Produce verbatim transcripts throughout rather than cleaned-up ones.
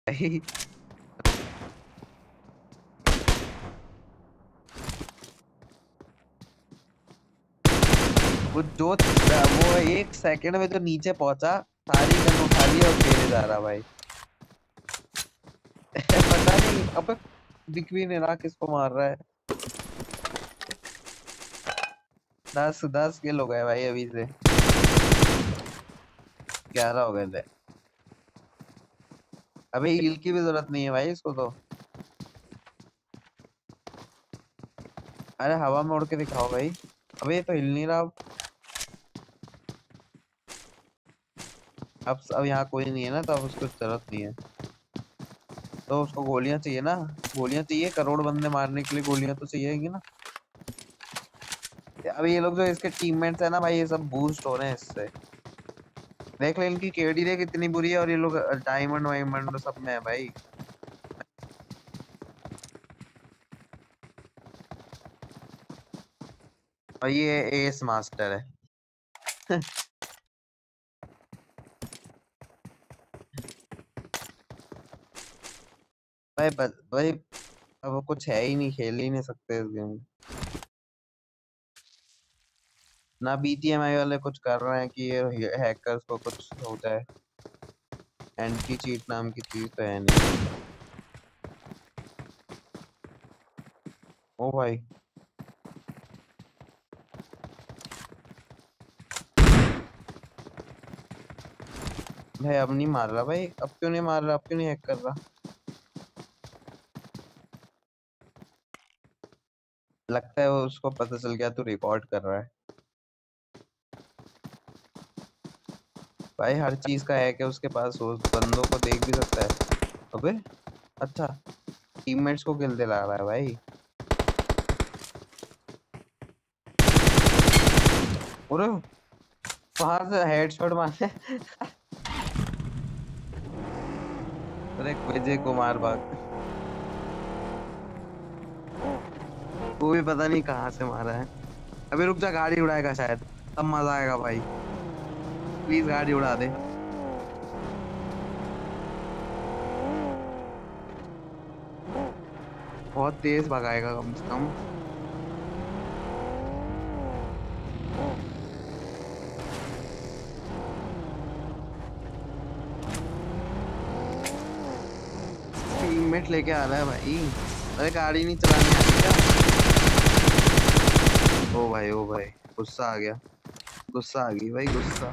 भाई वो जो वो एक सेकंड में जो नीचे पहुंचा, सारी गन उठा ली और खेले जा रहा भाई। पता नहीं अबे, दिख भी नहीं रहा किसको मार रहा है। दस दस किल हो गए भाई अभी से। ग्यारह हो गए थे। अबे हील की भी जरूरत नहीं है भाई इसको तो। अरे हवा में उड़ के दिखाओ भाई। अबे ये तो हिल नहीं रहा अब। अब अब यहाँ कोई नहीं है ना, तो अब उसको जरूरत नहीं है। तो उसको गोलियां चाहिए ना। गोलियां चाहिए, करोड़ बंदे मारने के लिए गोलियां तो चाहिएगी ना। अब ये लोग जो इसके टीममेट्स है ना भाई, ये सब बूस्ट हो रहे हैं इससे। देख ले इनकी केडी देख कितनी बुरी है, और ये लोग डायमंड वायमंड सब में है भाई। और ये एस मास्टर है। भाई बस भाई, अब कुछ है ही नहीं, खेल ही नहीं सकते इस गेम। ना बीजीएमआई वाले कुछ कर रहे हैं कि ये हैकर्स को कुछ हो जाए। एंटी चीट नाम की चीज तो है नहीं। ओ भाई। भाई अब नहीं मार रहा भाई, अब क्यों नहीं मार रहा, अब क्यों नहीं हैक कर रहा। लगता है वो उसको पता चल गया तू रिकॉर्ड कर रहा है। भाई हर चीज का हैक है उसके पास, वो बंदों को देख भी सकता है। अबे अच्छा, टीममेट्स को किल दिला रहा है भाई। अरे वहां से हेडशॉट मारे। अरे विजय कुमार भाग। वो भी पता नहीं कहाँ से मारा है। अभी रुक जा, गाड़ी उड़ाएगा शायद, तब मजा आएगा भाई। प्लीज गाड़ी उड़ा दे। बहुत तेज भगाएगा कम से कम। टीममेट लेके आ रहा है भाई। अरे गाड़ी नहीं चलानी आती क्या। ओ भाई ओ भाई, गुस्सा आ गया। गुस्सा आ गई भाई, गुस्सा।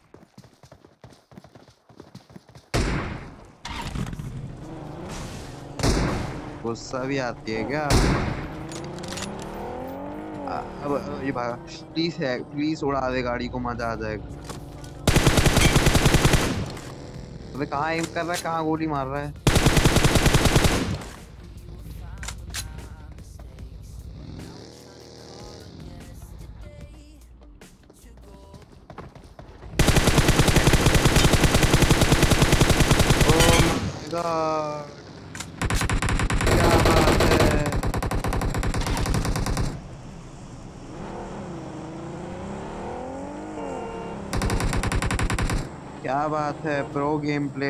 गुस्सा भी आती है क्या। आ, अब अब ये भागा। प्लीज है, प्लीज उड़ा दे गाड़ी को, मजा आ जाएगा। अबे कहाँ एम कर रहा है, कहाँ गोली मार रहा है। ओह माय गॉड, क्या बात है। क्या बात है, प्रो गेम प्ले।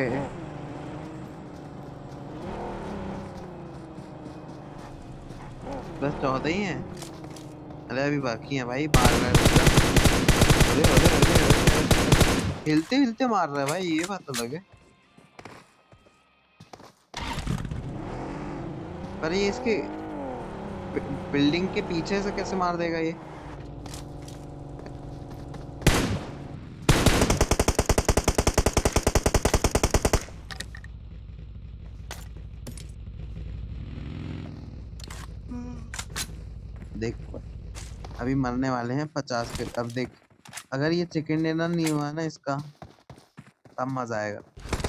बस चौदह ही है। अरे अभी बाकी है भाई, मार रहा है रुक जा। अरे अरे अरे अरे अरे। हिलते हिलते मार रहा है भाई, ये बात अलग है। पर ये इसके बिल्डिंग के पीछे से कैसे मार देगा ये। देख, अभी मरने वाले हैं पचास के। अब देख, अगर ये चिकन डिनर नहीं हुआ ना इसका, तब मजा आएगा।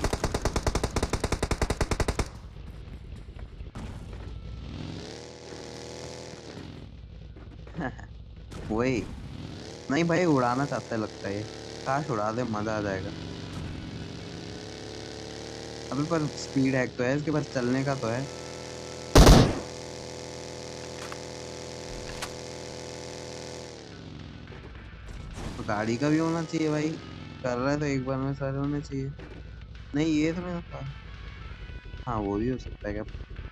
वही। नहीं भाई, उड़ाना चाहता है लगता है ये। काश उड़ा दे, मजा आ जाएगा। अभी पर स्पीड हैक तो है इसके पास, चलने का तो है। तो गाड़ी का भी होना चाहिए भाई। कर रहा है तो एक बार में सारे होने चाहिए। नहीं ये तो मैंने कहा। हाँ वो भी हो सकता है क्या।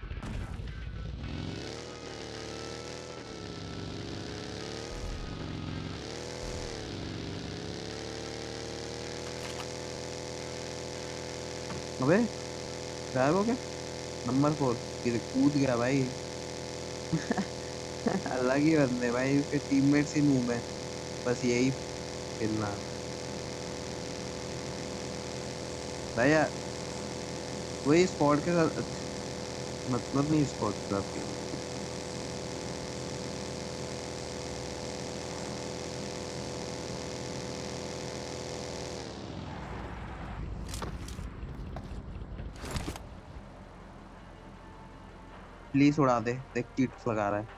अबे गायब हो गया। नंबर फोर गिर कूद गया भाई। अलग ही बंदे भाई, उसके टीममेट्स ही नूब है, बस यही खेलना आता है भाई यार। वही स्क्वाड के साथ अच्छा, मतलब नहीं स्क्वाड के साथ खेलना। प्लीज उड़ा दे, देख चीट्स लगा रहा है।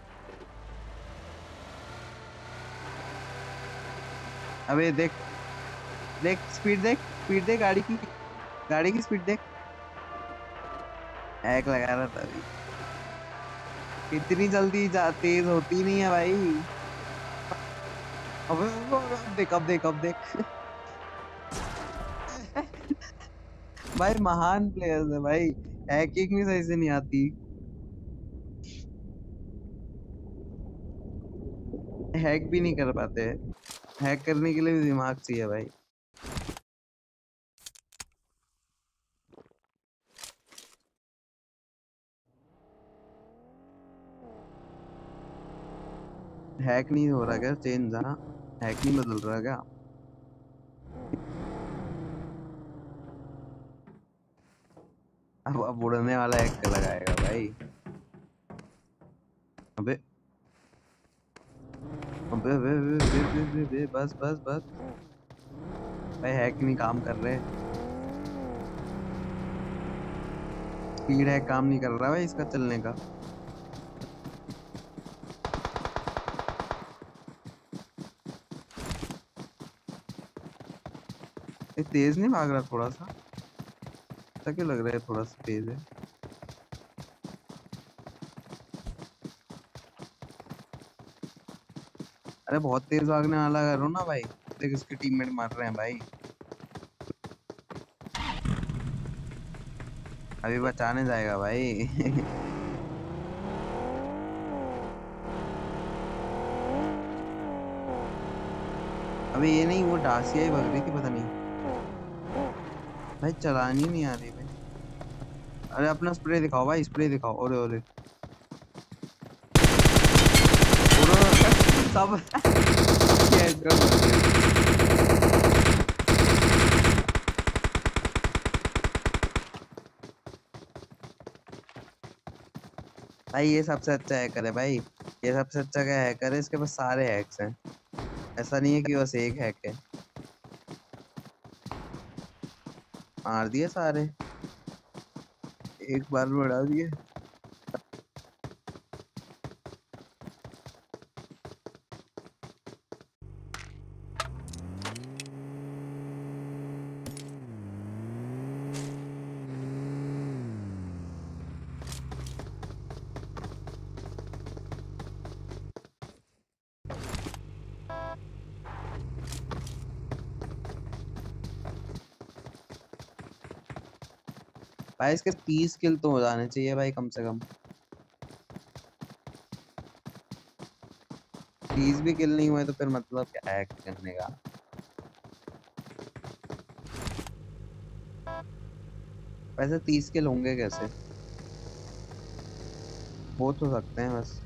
अबे देख, देख स्पीड देख, स्पीड देख गाड़ी की, गाड़ी की स्पीड देख। हैक लगा रहा था अभी। इतनी जल्दी जा तेज होती नहीं है भाई। अबे अबे, अबे, अब देख अब देख अब देख। भाई महान प्लेयर्स है भाई, हैकिंग भी सही से नहीं आती। हैक भी नहीं कर पाते। हैक करने के लिए भी दिमाग चाहिए भाई। हैक नहीं हो रहा क्या चेंज? हाँ, हैक नहीं बदल रहा क्या? अब अब उड़ने वाला हैक लगाएगा भाई। अबे अबे अबे अबे अबे अबे अबे, अबे, बस बस बस। भाई हैक नहीं काम कर रहे। स्पीड हैक काम नहीं कर रहा भाई इसका चलने का। ये तेज नहीं भाग रहा थोड़ा सा? ऐसा क्यों लग रहा है थोड़ा सा तेज है? अरे बहुत तेज भागने वाला करो ना भाई। देख इसके टीममेट मार रहे हैं भाई। अभी बचाने जाएगा भाई। अबे ये नहीं, वो डासिया ही भाग रही थी पता नहीं। भाई चलानी नहीं आ रही भाई। अरे अपना स्प्रे दिखाओ भाई, स्प्रे दिखाओ। ओरे ओरे ओरे सब। सबके हेडशॉट लग गए। भाई ये सबसे अच्छा हैकर है भाई। ये सबसे अच्छा क्या हैकर है, इसके पास सारे हैक्स हैं। ऐसा नहीं है कि बस एक हैक है। मार दिए सारे, एक बार में उड़ा दिए। भाई इसके तीस किल तो हो जाने चाहिए भाई कम से कम। तीस भी किल नहीं हुए तो फिर मतलब क्या है करने का। वैसे तीस किल होंगे कैसे? हो तो सकते हैं बस।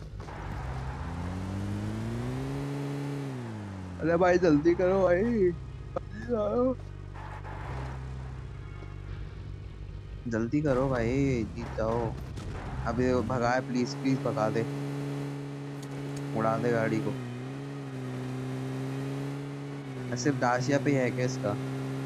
अरे भाई जल्दी करो भाई, जल्दी करो। जल्दी करो भाई, जीत जाओ। अभी भगा, प्लीज प्लीज भगा दे, उड़ा दे गाड़ी को। सिर्फ डाशिया पे ही है क्या इसका?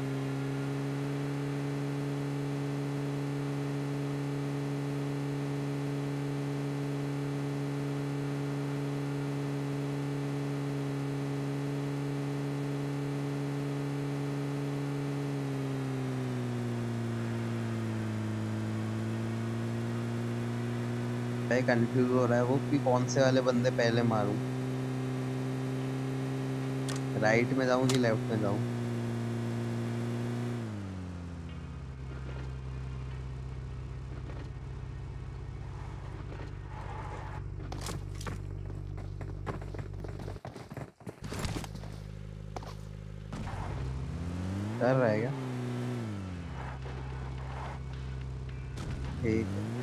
भाई कंफ्यूज हो रहा है वो कि कौन से वाले बंदे पहले मारूं। राइट में जाऊं कि लेफ्ट में जाऊं? कर रहा है क्या? ठीक है।